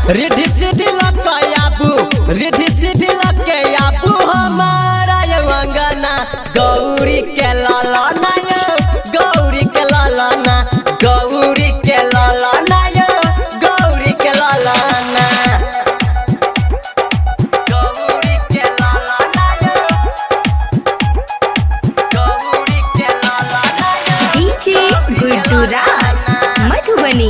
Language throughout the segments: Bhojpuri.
रिद्धि सिद्धि लकयाबू रिद्धि सिद्धि लकयाबू हमारा अंगना गौरी के लालाना गौरी के लालाना गौरी के लालाना गौरी के लालाना गौरी के लालाना गौरी के लालाना डीजे गुड्डू राज मधुबनी।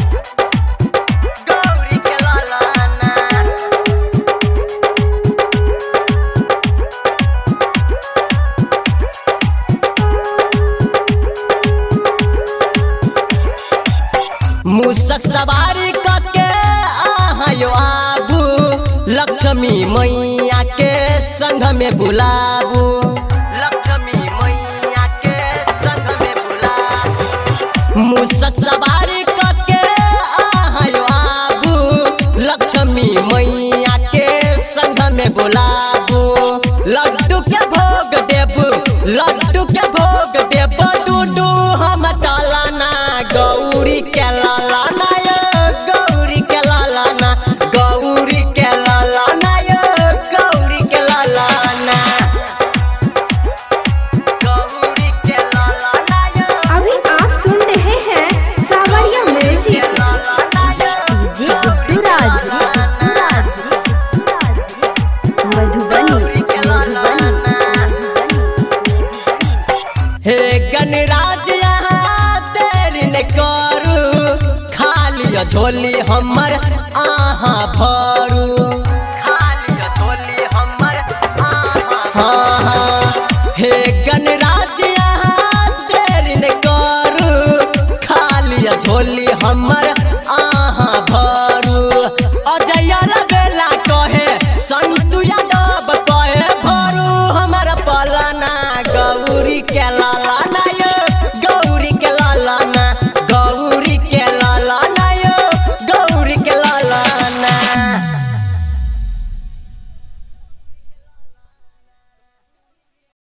मूसक सवारी करके आयो आबू लक्ष्मी मैया के संग में बुलाबू लक्ष्मी मैया के संग में बुलाबू मूसक सवारी करके आयो आबू लक्ष्मी मैया के संग में बुलाबू लड्डू के भोग देबू लड्डू के भोग देबू डूडू हम टालाना गौरी के लालाना गौरी के लालाना गौरी के लालाना गौरी के लालाना गौरी के लालाना। अभी आप सुन रहे हैं सावरिया म्यूजिक। डीजे गुड्डू राज मधुबनी। हे गणराज यहाँ तेरी ने करू खाली झोली हमर आहा भरू खाली झोली हमर आहा हे गणराज यहाँ तेरी ने करू खाली झोली हमर